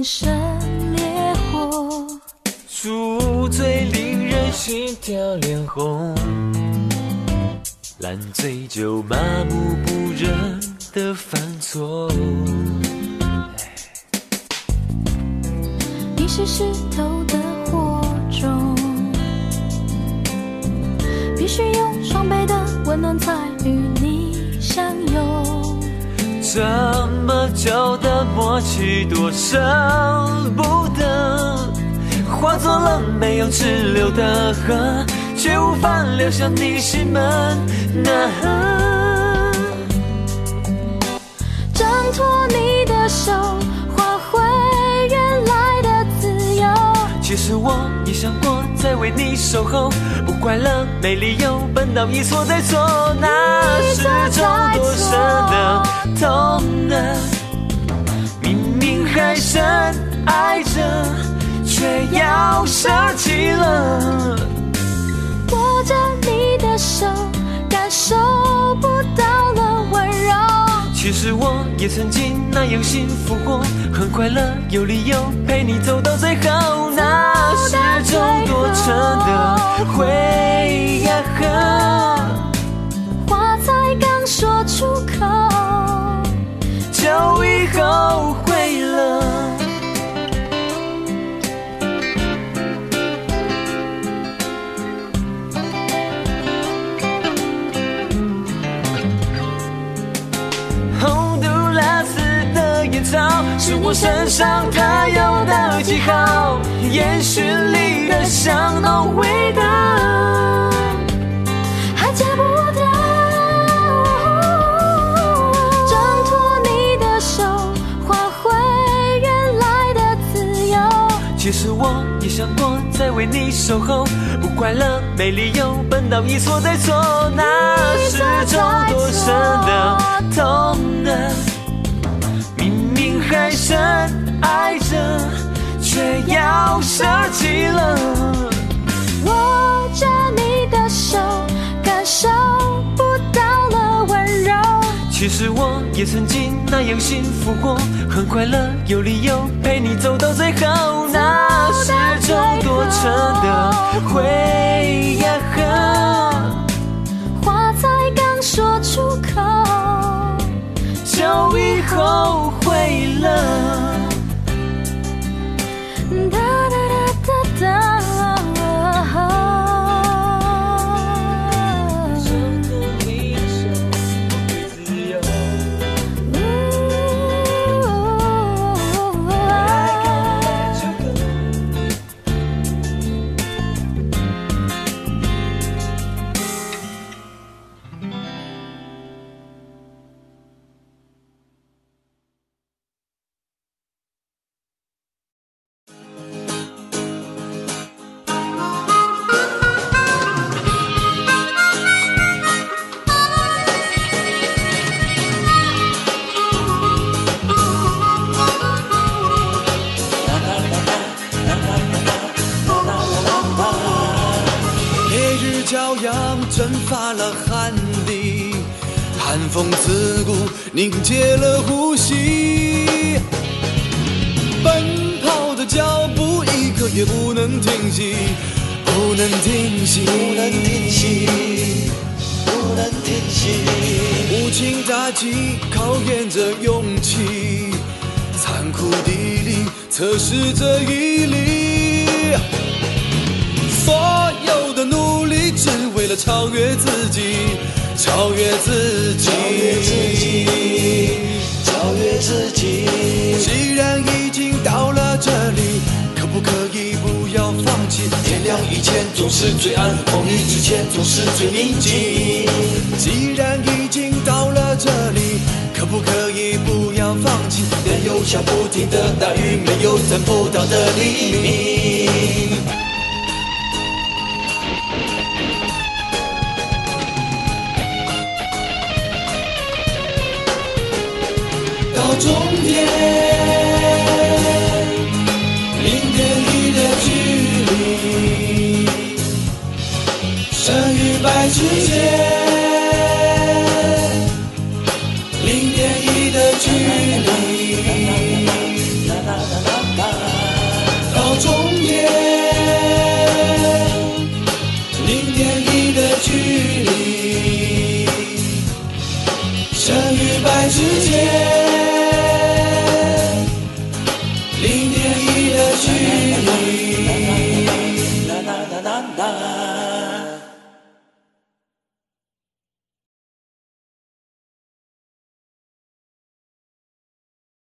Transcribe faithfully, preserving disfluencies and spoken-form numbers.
生烈火， 宿醉令人心跳脸红，烂醉就麻木不仁的犯错。 你是湿透的火种，必须用双倍的温暖才与你相拥。 这么久的默契多舍不得，化作了没有支流的河，却无法流向你心门那。 挣脱你的手，换回原来的自由。 其实我也想过再为你守候，不快乐没理由，笨到一错再错，那是种多深的痛呢？明明还深爱着，却要舍弃了。 握着你的手，感受不到了温柔。 其实我也曾经那样幸福过，很快乐，有理由陪你走到最后，那是种多沉的回呀呵， 话才刚说出口， 就已后悔了。是我身上特有的记号，烟熏里的香浓味道， 还戒不掉。挣脱你的手，换回原来的自由。 其实我也想过再为你守候，不快乐没理由，笨到一错再错，那是种多深的痛呢？还深爱着，却要舍弃了。 握着你的手，感受不到了温柔。 其实我也曾经那样幸福过，很快乐，有理由陪你走到最后，那是种多沉的回呀呵， 话才刚说出口， 就已后悔了。 哒哒哒哒哒。 蒸发了汗滴，寒风刺骨，凝结了呼吸。奔跑的脚步一刻也不能停息，不能停息，不能停息，不能停息。无情打击考验着勇气，残酷地理测试着毅力。所有的努力只为了超越自己，超越自己，超越自己，超越自己。既然已经到了这里，可不可以不要放弃？天亮以前总是最暗，风雨之前总是最宁静。既然已经到了这里，可不可以不要放弃？任由下不停的大雨，没有等不到的黎明。到终点，零点一的距离，生与败之间，零点一的距离。 之间。